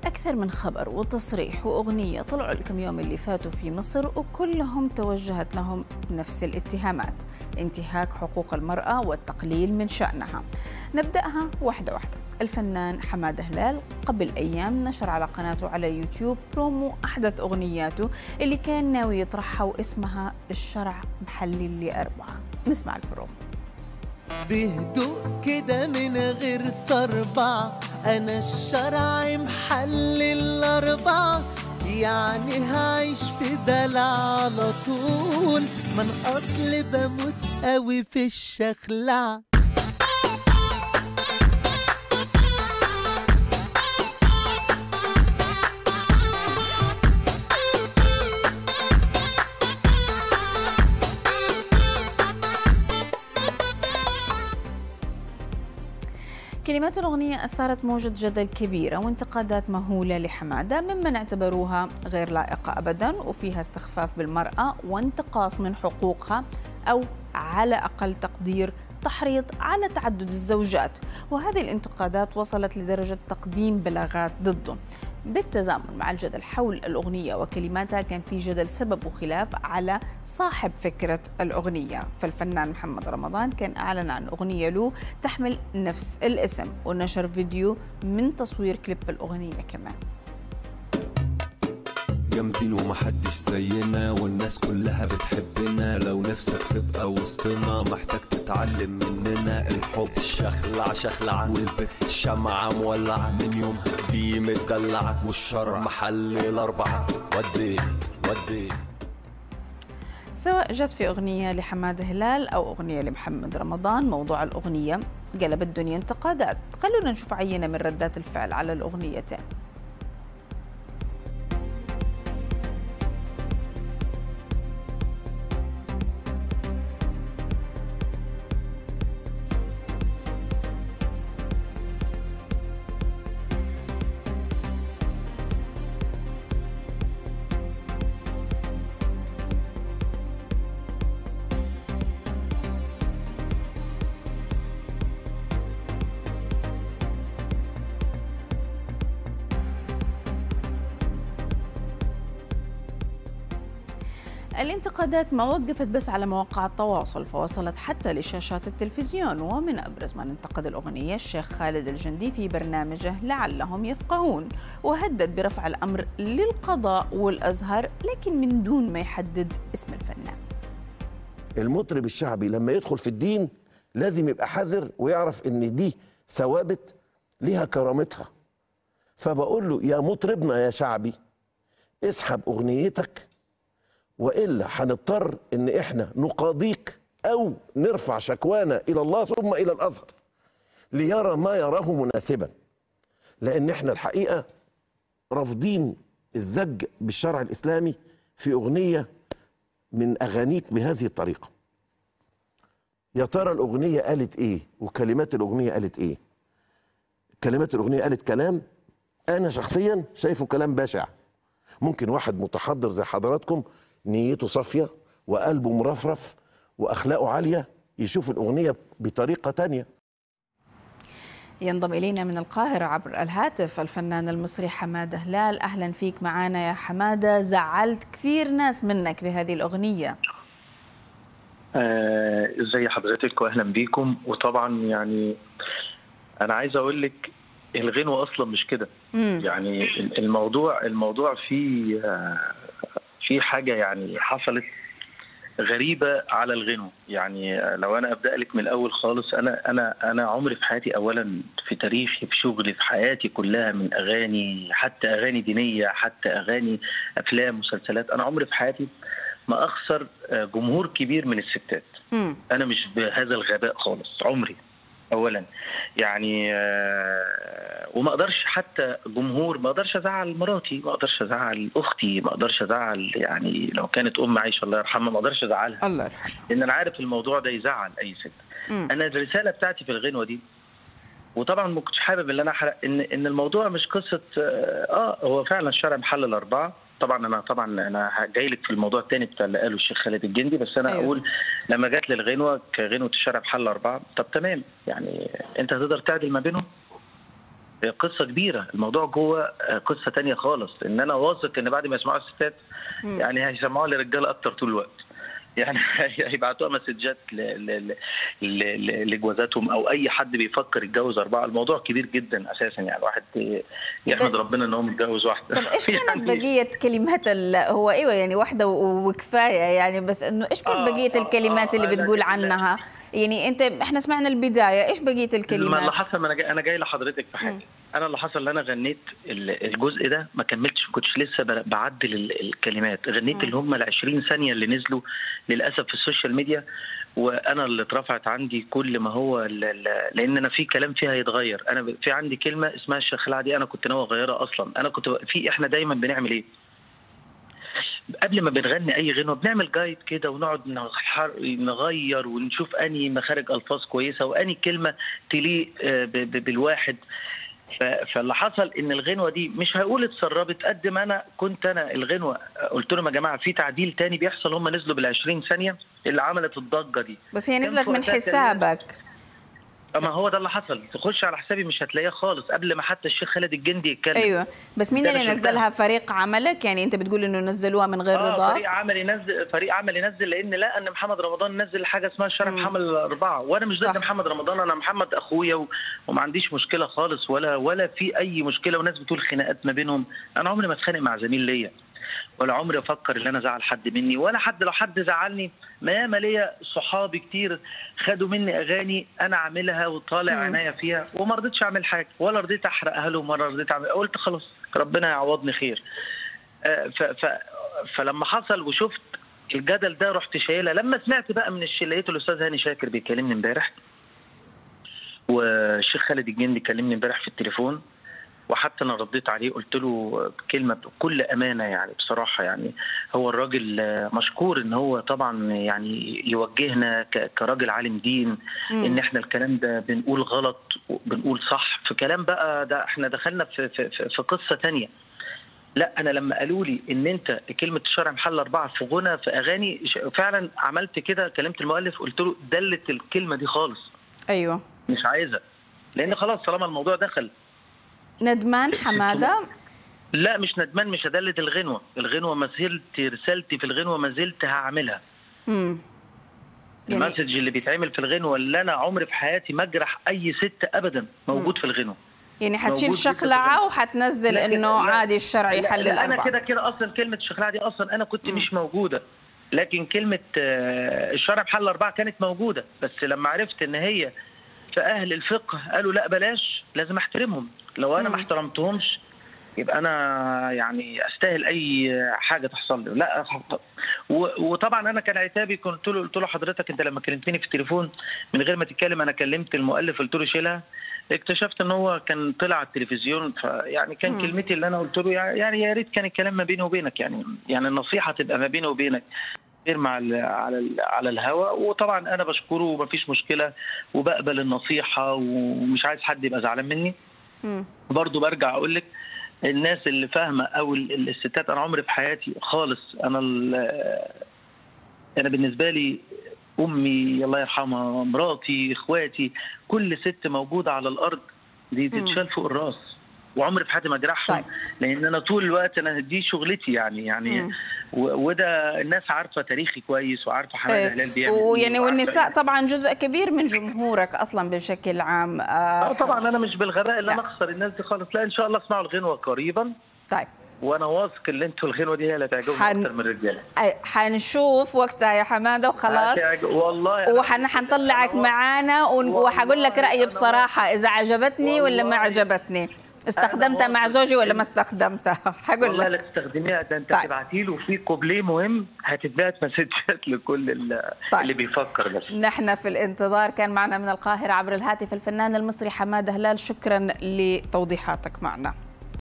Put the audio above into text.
أكثر من خبر وتصريح وأغنية طلعوا الكم يوم اللي فاتوا في مصر، وكلهم توجهت لهم نفس الاتهامات: انتهاك حقوق المرأة والتقليل من شأنها. نبدأها واحدة واحدة. الفنان حمادة هلال قبل أيام نشر على قناته على يوتيوب برومو أحدث أغنياته اللي كان ناوي يطرحها، واسمها الشرع محلل لي أربعة. نسمع البرومو. بهدوء كده من غير صربع، أنا الشرع محلل أربعة، يعني هعيش في دلع على طول، من أصل بموت قوي في الشخلع. كلمات الأغنية أثارت موجة جدل كبيرة وانتقادات مهولة لحمادة، ممن اعتبروها غير لائقة أبدا وفيها استخفاف بالمرأة وانتقاص من حقوقها، أو على أقل تقدير تحريض على تعدد الزوجات. وهذه الانتقادات وصلت لدرجة تقديم بلاغات ضده. بالتزامن مع الجدل حول الأغنية وكلماتها، كان في جدل سبب وخلاف على صاحب فكرة الأغنية. فالفنان محمد رمضان كان أعلن عن أغنية له تحمل نفس الاسم، ونشر فيديو من تصوير كليب الأغنية كمان. جامدين ومحدش زينا والناس كلها بتحبنا، لو نفسك تبقى وسطنا محتاج تتعلم مننا الحب. شخلع شخلع والبت الشمعة مولعة، من يومها دي متدلعة والشرع محل الأربعة. ودي ودي سواء جت في أغنية لحمادة هلال أو أغنية لمحمد رمضان، موضوع الأغنية قلب الدنيا انتقادات. خلونا نشوف عينة من ردات الفعل على الأغنيتين. الانتقادات ما وقفت بس على مواقع التواصل، فوصلت حتى لشاشات التلفزيون. ومن أبرز من انتقد الأغنية الشيخ خالد الجندي في برنامجه لعلهم يفقهون، وهدد برفع الأمر للقضاء والأزهر، لكن من دون ما يحدد اسم الفنان. المطرب الشعبي لما يدخل في الدين لازم يبقى حذر ويعرف ان دي ثوابت ليها كرامتها. فبقول له يا مطربنا يا شعبي، اسحب أغنيتك، وإلا هنضطر إن إحنا نقاضيك أو نرفع شكوانا إلى الله ثم إلى الأزهر ليرى ما يراه مناسبا، لأن إحنا الحقيقة رافضين الزج بالشرع الإسلامي في أغنية من أغانيك بهذه الطريقة. يا ترى الأغنية قالت إيه وكلمات الأغنية قالت إيه؟ كلمات الأغنية قالت كلام أنا شخصيا شايفه كلام بشع. ممكن واحد متحضر زي حضراتكم نيته صافية وقلبه مرفرف وأخلاقه عالية يشوف الأغنية بطريقة تانية. ينضم إلينا من القاهرة عبر الهاتف الفنان المصري حمادة هلال. أهلا فيك معنا يا حمادة. زعلت كثير ناس منك بهذه الأغنية. ازي حضرتك واهلا بيكم. وطبعا يعني انا عايز اقول لك الغنوة اصلا مش كده. يعني الموضوع في حاجة يعني حصلت غريبة على الغنوة. يعني لو أنا أبدأ لك من الأول خالص، أنا عمري في حياتي، أولا في تاريخي، في شغلي، في حياتي كلها، من أغاني حتى أغاني دينية حتى أغاني أفلام مسلسلات، أنا عمري في حياتي ما أخسر جمهور كبير من الستات. أنا مش بهذا الغباء خالص عمري. اولا يعني وما اقدرش حتى جمهور، ما اقدرش ازعل مراتي، ما اقدرش ازعل اختي، ما اقدرش ازعل يعني لو كانت عايشه الله يرحمها ما اقدرش ازعلها، الله يرحمها، لان انا عارف الموضوع ده يزعل اي ست. انا الرساله بتاعتي في الغنوه دي، وطبعا ما كنتش حابب ان انا احرق ان الموضوع مش قصه هو فعلا الشرع محل الاربعه. طبعا انا جاي لك في الموضوع الثاني بتاع اللي قاله الشيخ خالد الجندي، بس انا اقول لما جت للغنوه كغنوه الشرع محل اربعه، طب تمام، يعني انت هتقدر تعدل ما بينهم؟ قصه كبيره، الموضوع جوه قصه تانية خالص. ان انا واثق ان بعد ما يسمعوا الستات يعني هيسمعوا للرجاله اكتر طول الوقت، يعني هيبعتوها مسجات لجوازاتهم او اي حد بيفكر يتجوز 4. الموضوع كبير جدا اساسا، يعني الواحد يحمد ربنا ان هو متجوز واحده. طب ايش كانت بقيه كلمات هو ايوه يعني واحده وكفايه يعني، بس انه ايش كانت بقيه الكلمات اللي بتقول عنها؟ يعني احنا سمعنا البدايه، ايش بقيه الكلمات؟ ما اللي حصل، ما انا جاي لحضرتك في حاجه. انا اللي حصل ان انا غنيت الجزء ده ما كملتش، ما كنتش لسه بعدل الكلمات. غنيت اللي هم ال 20 ثانيه اللي نزلوا للاسف في السوشيال ميديا، وانا اللي اترفعت عندي كل ما هو لان انا في كلام فيها يتغير. انا في عندي كلمه اسمها الشخلعه دي انا كنت ناوي اغيرها اصلا. انا كنت احنا دايما بنعمل ايه قبل ما بنغني اي غنوه؟ بنعمل جايد كده ونقعد نغير ونشوف انهي مخارج الفاظ كويسه وانهي كلمه تليق بالواحد. فاللي حصل ان الغنوه دي مش هقول اتسربت قد ما انا الغنوه قلت لهم يا جماعه في تعديل تاني بيحصل. هم نزلوا بال 20 ثانيه اللي عملت الضجه دي، بس هي نزلت من حسابك. ما هو ده اللي حصل. تخش على حسابي مش هتلاقيها خالص قبل ما حتى الشيخ خالد الجندي يتكلم. ايوه بس مين اللي نزلها؟ فريق عملك؟ يعني انت بتقول انه نزلوها من غير رضاك؟ فريق عمل ينزل لان لقى ان محمد رمضان نزل حاجه اسمها الشرع محمد الاربعه، وانا مش ضد محمد رمضان، انا محمد اخويا وما عنديش مشكله خالص ولا في اي مشكله. وناس بتقول خناقات ما بينهم، انا عمري ما اتخانق مع زميل ليا ولا عمري افكر ان انا ازعل حد مني ولا حد. لو حد زعلني ما ياما ليا صحابي كتير خدوا مني اغاني انا عاملها وطالع عناية فيها وما رضيتش اعمل حاجه ولا رضيت احرقها لهم ولا رضيت اعمل، قلت خلاص ربنا يعوضني خير. فلما حصل وشفت الجدل ده رحت شايلها. لما سمعت بقى من لقيت الاستاذ هاني شاكر بيكلمني امبارح والشيخ خالد الجندي كلمني امبارح في التليفون، وحتى انا رديت عليه قلت له كلمه بكل امانه يعني بصراحه. يعني هو الراجل مشكور ان هو طبعا يعني يوجهنا كراجل عالم دين ان احنا الكلام ده بنقول غلط وبنقول صح. في كلام بقى ده احنا دخلنا في قصه ثانيه. لا انا لما قالوا لي ان انت كلمه الشرع محل 4 في غنى في اغاني فعلا عملت كده، كلمت المؤلف قلت له دلت الكلمه دي خالص. ايوه مش عايزه لان خلاص طالما الموضوع دخل. ندمان حماده؟ لا مش ندمان، مش هدلت الغنوه ما زلت رسالتي في الغنوه ما زلت هعملها. المسج اللي بيتعمل في الغنوه اللي انا عمري في حياتي ما اجرح اي ست ابدا موجود في الغنوه. يعني حتشيل شخلعه وحتنزل انه عادي الشرع يحل الاربعه. انا كده اصلا كلمه الشخلعه دي اصلا انا كنت مش موجوده، لكن كلمه الشرع بحل 4 كانت موجوده. بس لما عرفت ان هي في اهل الفقه قالوا لا بلاش، لازم احترمهم. لو انا ما احترمتهمش يبقى انا يعني استاهل اي حاجه تحصل لي. لا وطبعا انا كان عتابي قلت له حضرتك انت لما كلمتني في التليفون من غير ما تتكلم انا كلمت المؤلف قلت له شيلها. اكتشفت ان هو كان طلع على التلفزيون، فيعني كان كلمتي اللي انا قلت له يعني يا ريت كان الكلام ما بيني وبينك، يعني النصيحه تبقى ما بيني وبينك غير مع على الهواء. وطبعا انا بشكره ومفيش مشكله وبقبل النصيحه ومش عايز حد يبقى زعلان مني. برضو برجع اقول لك الناس اللي فاهمه او الستات، انا عمري في حياتي خالص انا بالنسبه لي امي الله يرحمها، مراتي، اخواتي، كل ست موجوده على الارض دي تتشال فوق الراس، وعمري في حياتي ما اجرحهم. لان انا طول الوقت انا دي شغلتي يعني وده الناس عارفه تاريخي كويس وعارفه حماده هلال بيعمل ويعني والنساء طبعا جزء كبير من جمهورك اصلا بشكل عام. طبعا انا مش بالغباء اللي انا اخسر الناس دي خالص. لا ان شاء الله اسمعوا الغنوه قريبا. طيب وانا واثق ان انتوا الغنوه دي هي اللي تعجبكم اكتر من الرجاله. حنشوف وقتها يا حماده وخلاص والله. وحنطلعك معانا وحقول لك رايي بصراحه اذا عجبتني ولا ما عجبتني، استخدمتها مع زوجي ولا ما استخدمتها. حقول لك والله لا تستخدميها، ده انت تبعتي له في كوبليه مهم هتتبعت مسجات لكل اللي بيفكر. بس نحن في الانتظار. كان معنا من القاهره عبر الهاتف الفنان المصري حماده هلال، شكرا لتوضيحاتك معنا.